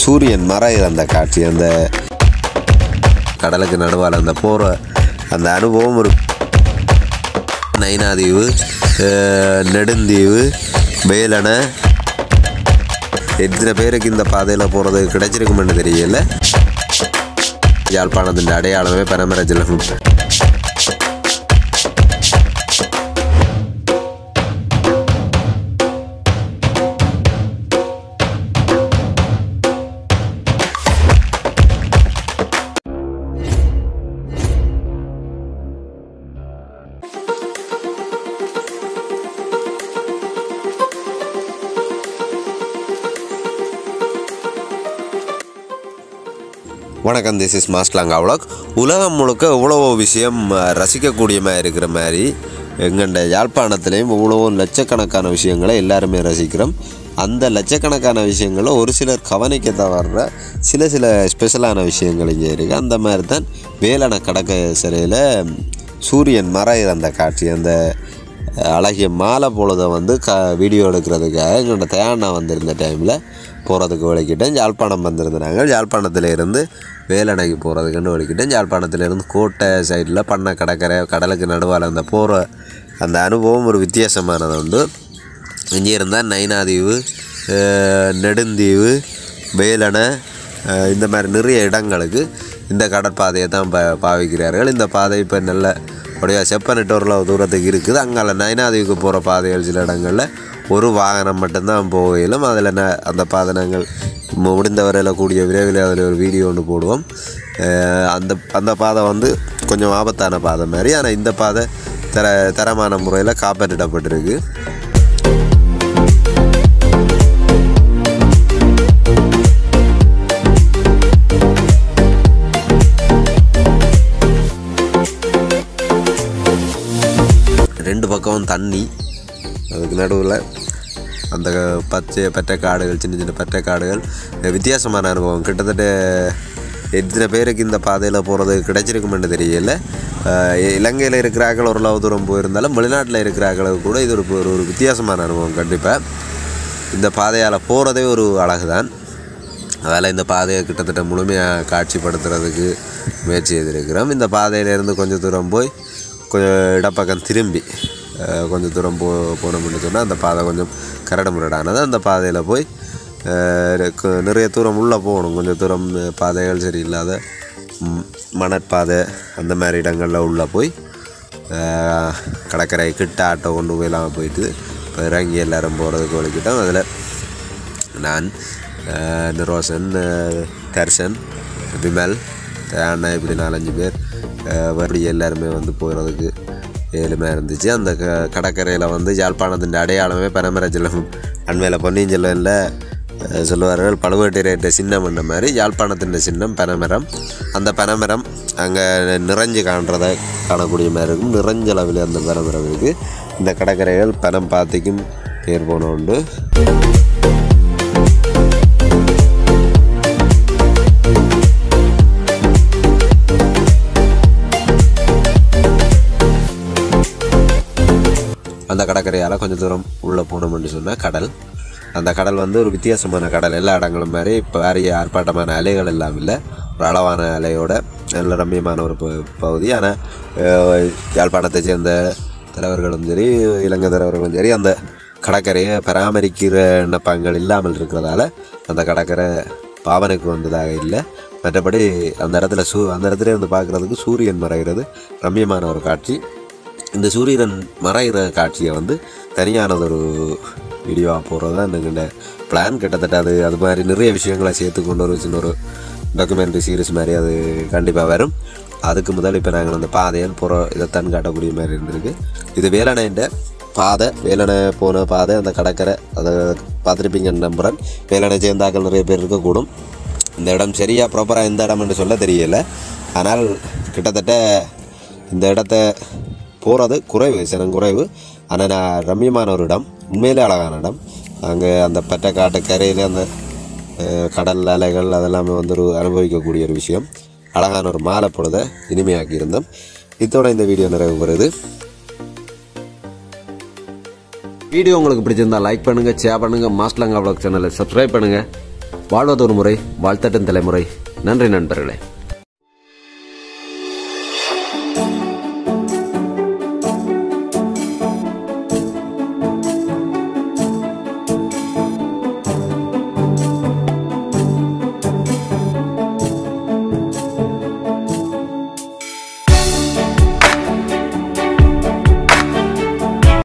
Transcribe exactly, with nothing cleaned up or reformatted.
சூரியன் மறையிற அந்த காட்சி, அந்த கடலுக்கு நடுவால் அந்த போகிற அந்த அனுபவம் ஒரு நைனாதீவு, நெடுந்தீவு, வேலனை, எத்தனை பேருக்கு இந்த பாதையில் போகிறது கிடைச்சிருக்குமென்னு தெரியல. யாழ்ப்பாணத்தின் அடையாளமே பனமர ஜலம். வணக்கம், திஸ் இஸ் மாஸ்டர்லாங்கா vlog. உலகம் முழுக்க இவ்வளவோ விஷயம் ரசிக்கக்கூடியமாக இருக்கிற மாதிரி எங்கண்ட யாழ்ப்பாணத்துலேயும் இவ்வளவோ லட்சக்கணக்கான விஷயங்களை எல்லாருமே ரசிக்கிறோம். அந்த லட்சக்கணக்கான விஷயங்களில் ஒரு சிலர் கவனிக்க தவறுற சில சில ஸ்பெஷலான விஷயங்கள் இங்கே இருக்குது. அந்த மாதிரி தான் வேலனை கடற்கரை சிலையில் சூரியன் மறையிற அந்த காட்சி, அந்த அழகிய மாலை பொழுதை வந்து க வீடியோ எடுக்கிறதுக்காக எங்களோட தயானா வந்திருந்த டைமில் போகிறதுக்கு வலிக்கிட்டேன். யாழ்ப்பாணம் வந்திருந்தாங்க. யாழ்ப்பாணத்திலேருந்து வேலனைக்கு போகிறதுக்குன்னு வலிக்கிட்டேன். யாழ்ப்பாணத்திலேருந்து கோட்டை சைடில் பண்ண கடற்கரை கடலுக்கு நடுவால் அந்த போகிற அந்த அனுபவம் ஒரு வித்தியாசமானது உண்டு. இங்கே இருந்தால் நைனாதீவு, நெடுந்தீவு, வேலனை, இந்த மாதிரி நிறைய இடங்களுக்கு இந்த கடற்பாதையை தான் பா பாவிக்கிறார்கள். இந்த பாதை இப்போ நல்ல உடைய செப்பனிட்டோரில் தூரத்துக்கு இருக்குது. அங்கே நைனாதீவுக்கு போகிற பாதைகள் சில இடங்களில் ஒரு வாகனம் மட்டும்தான் போகையிலும் அதில் ந அந்த பாதை நாங்கள் முடிந்த வரையில் கூடிய விரைவில் அதில் ஒரு வீடியோ ஒன்று போடுவோம். அந்த அந்த பாதை வந்து கொஞ்சம் ஆபத்தான பாதை மாதிரி, ஆனால் இந்த பாதை தர தரமான முறையில் காப்பாற்றிடப்பட்டிருக்கு. ரெண்டு பக்கமும் தண்ணி, அதுக்கு நடுவில் அந்த பச்சை பட்டை காடுகள், சின்ன சின்ன பட்டை காடுகள். வித்தியாசமான அனுபவம். கிட்டத்தட்ட எத்தனை பேருக்கு இந்த பாதையில் போகிறது கிடைச்சிருக்குமென்னு தெரியல. இலங்கையில் இருக்கிறார்கள் ஓரளவு தூரம் போயிருந்தாலும் வெளிநாட்டில் இருக்கிறார்களுக்கு கூட இது ஒரு ஒரு வித்தியாசமான அனுபவம். கண்டிப்பாக இந்த பாதையால் போகிறதே ஒரு அழகு தான். அதில் இந்த பாதையை கிட்டத்தட்ட முழுமையாக காட்சிப்படுத்துறதுக்கு முயற்சி செய்திருக்கிறோம். இந்த பாதையிலேருந்து கொஞ்சம் தூரம் போய் கொஞ்சம் இடப்பக்கம் திரும்பி கொஞ்சம் தூரம் போ போனோம்னு சொன்னால் அந்த பாதை கொஞ்சம் கரடு முரடானது. அந்த பாதையில் போய் நிறைய தூரம் உள்ளே போகணும். கொஞ்சம் தூரம் பாதைகள் சரியில்லாத மணற்பாதை அந்த மாதிரி இடங்களில் உள்ளே போய் கடற்கரை கிட்ட ஆட்டோ கொண்டு போயெல்லாம் போயிட்டு இப்போ இறங்கி எல்லோரும் போகிறதுக்கு வலிக்கிட்டோம். அதில் நான், நிரோசன், தர்ஷன், விமல், தயானா, இப்படி நாலஞ்சு பேர் அப்படி எல்லாருமே வந்து போகிறதுக்கு ஏழுமே இருந்துச்சு. அந்த க கடற்கரையில் வந்து யாழ்ப்பாணத்தின் அடையாளமே பனமர ஜலம். அண்மையில் பொன்னியின் செல்வனில் சொல்லுவார்கள் பழுவேட்டரையர்கிட்ட சின்னம் என்ற மாதிரி யாழ்ப்பாணத்தின் சின்னம் பனைமரம். அந்த பனைமரம் அங்கே நிறைஞ்சு காண்றதை காணக்கூடிய மாதிரி இருக்கும். நிறைஞ்சளவில் அந்த பனைமரம் இருக்குது. இந்த கடற்கரைகள் பனம் பாத்திக்கும் பேர் போன உண்டு. அந்த கடற்கரையால் கொஞ்சம் தூரம் உள்ளே போனோம்னு சொன்னால் கடல். அந்த கடல் வந்து ஒரு வித்தியாசமான கடல். எல்லா இடங்களும் மாதிரி இப்போ வேறிய ஆர்ப்பாட்டமான அலைகள் எல்லாம் இல்லை. ஒரு அளவான அலையோட நல்ல ரம்மியமான ஒரு பகுதி. ஆனால் யாழ்ப்பாணத்தை சேர்ந்த தலைவர்களும் சரி, இலங்கை தலைவர்களும் சரி, அந்த கடற்கரையை பராமரிக்கிற எண்ணப்பாங்கள் இல்லாமல் இருக்கிறதால அந்த கடற்கரை பாவனைக்கு வந்ததாக இல்லை. மற்றபடி அந்த இடத்துல சூ அந்த இடத்துல வந்து பார்க்குறதுக்கு சூரியன் மறைகிறது ரம்மியமான ஒரு காட்சி. இந்த சூரியன் மறைகிற காட்சியை வந்து தனியானது ஒரு வீடியோவாக போகிறது தான் எங்கள்ட பிளான். கிட்டத்தட்ட அது அது மாதிரி நிறைய விஷயங்களை சேர்த்து கொண்டு ஒரு சின்ன ஒரு டாக்குமெண்ட்ரி சீரிஸ் மாதிரி அது கண்டிப்பாக வரும். அதுக்கு முதல் இப்போ நாங்கள் அந்த பாதையன் போகிற இதைத்தான் காட்டக்கூடிய மாதிரி இருந்திருக்கு. இது வேலனைன்ற பாதை, வேலனை போன பாதை, அந்த கடற்கரை அதை பார்த்துருப்பீங்கன்னு நம்புகிறேன். வேலனை சேர்ந்தாக்கள் நிறைய பேர் இருக்கக்கூடும். இந்த இடம் சரியாக ப்ராப்பராக இந்த இடம் என்று சொல்ல தெரியலை. ஆனால் கிட்டத்தட்ட இந்த இடத்த போகிறது குறைவு, சனம் குறைவு. ஆனால் நான் ரம்மியமான ஒரு இடம், உண்மையிலே அழகான இடம். அங்கே அந்த பட்டை காட்டு கரையில் அந்த கடல் அலைகள் அதெல்லாமே வந்து ஒரு அனுபவிக்கக்கூடிய ஒரு விஷயம். அழகான ஒரு மாலை பொழுதை இனிமையாக்கி இருந்தோம். இதோட இந்த வீடியோ நிறைவு பெறுது. வீடியோ உங்களுக்கு பிடிச்சிருந்தால் லைக் பண்ணுங்கள், ஷேர் பண்ணுங்கள், மாஸ்டர்லாங்கா vlog சேனலை சப்ஸ்கிரைப் பண்ணுங்கள். வாழ்வதொரு முறை வாழ்த்தட்டும் தலைமுறை. நன்றி நண்பர்களே.